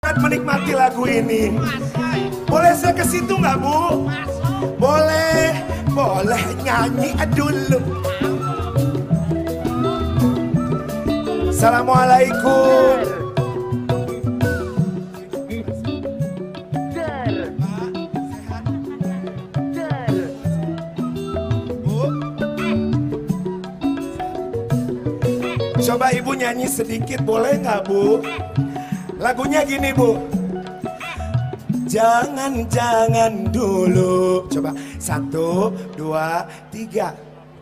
sangat menikmati lagu ini. Boleh saya ke situ nggak Bu? Boleh, boleh nyanyi dulu. Assalamualaikum. Coba Ibu nyanyi sedikit boleh nggak Bu? Lagunya gini Bu. Jangan dulu. Coba 1, 2, 3.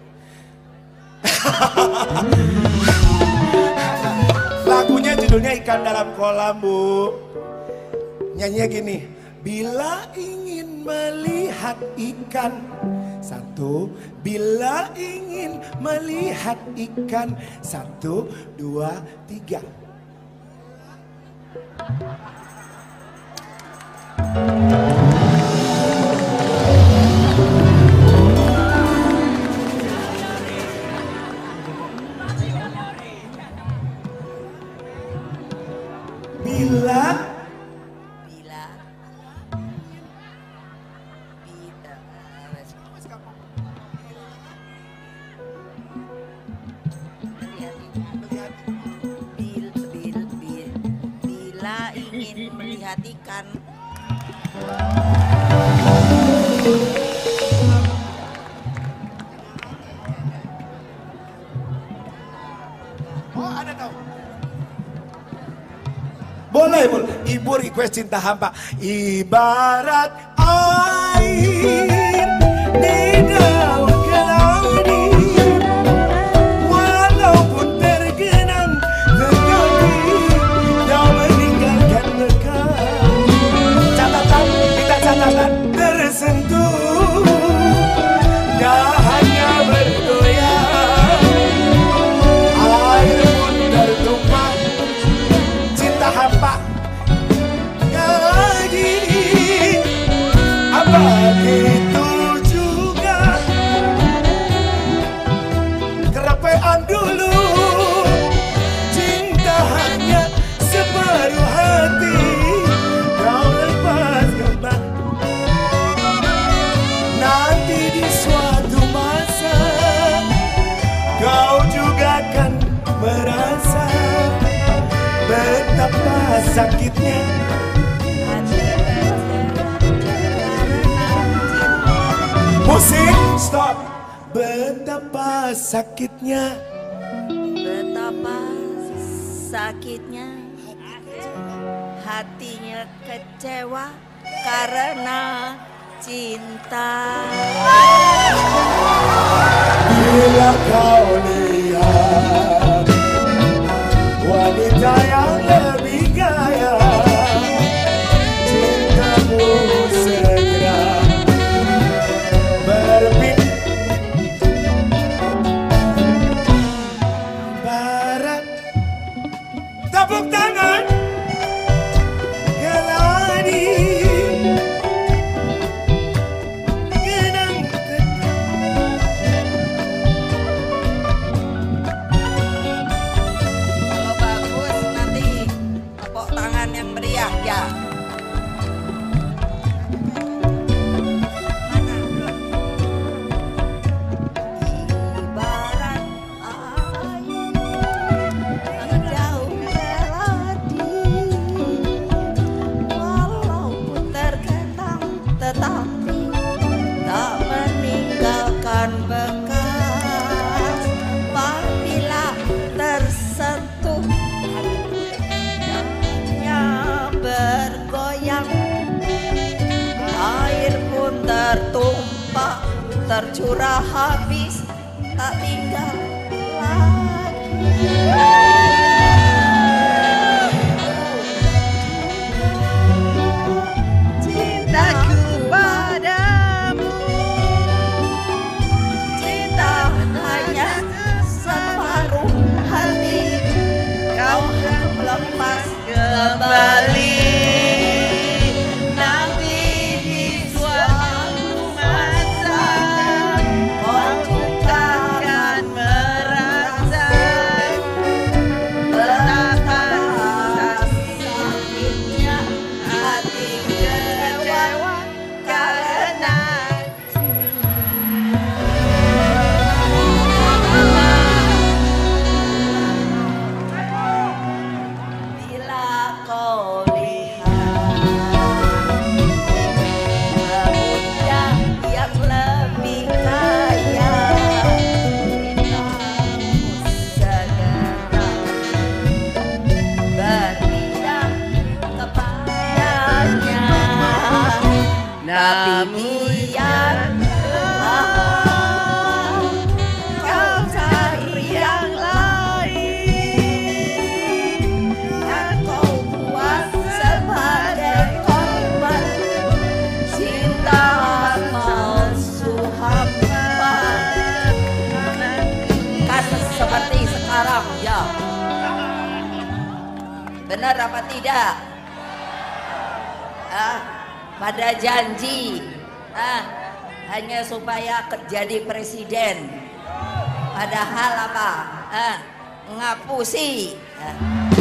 Lagunya judulnya Ikan Dalam Kolam Bu. Nyanyinya gini. Bila ingin melihat ikan. 1, bila ingin melihat ikan. 1, 2, 3. Bila ingin melihat ikan. Oh ada tahu. Boleh, boleh. Ibu request Cinta Hampa. Ibarat air di daun keladi, walaupun tergenang tetapi tak meninggalkan bekas. Catatan, minta catatan. Tersentuh dahannya bergoyang, air pun tertumpah. Cinta Hampa lagi, apa itu juga kerapean dulu. Cinta hanya separuh hati, kau lepas kembali. Nanti di suatu masa kau juga akan merasa betapa sakitnya. Musik stop. Betapa sakitnya. Betapa sakitnya hatinya kecewa karena cinta. Bila kau lihat wanita yang lebih kaya, cintamu segera berpindah barat. Tepuk tangan geladi, genang Kalau bagus nanti tepuk tangan yang meriah ya. Ibarat air di daun keladi, walaupun tergenang tetapi tak meninggalkan bekas. Apabila tersentuh hanya bergoyang, air pun tertumpah, tercurah habis, tak tinggal lagi. Cintaku padamu, cinta hanya separuh hati, kau lepas kembali. Nanti di suatu masa kau juga akan merasa tapi biarlah kau cari yang lain yang kau buat sebagai korban cinta palsu hamba. Kan seperti sekarang ya. Benar apa tidak? Pada janji hanya supaya jadi presiden, padahal apa? Ngapusi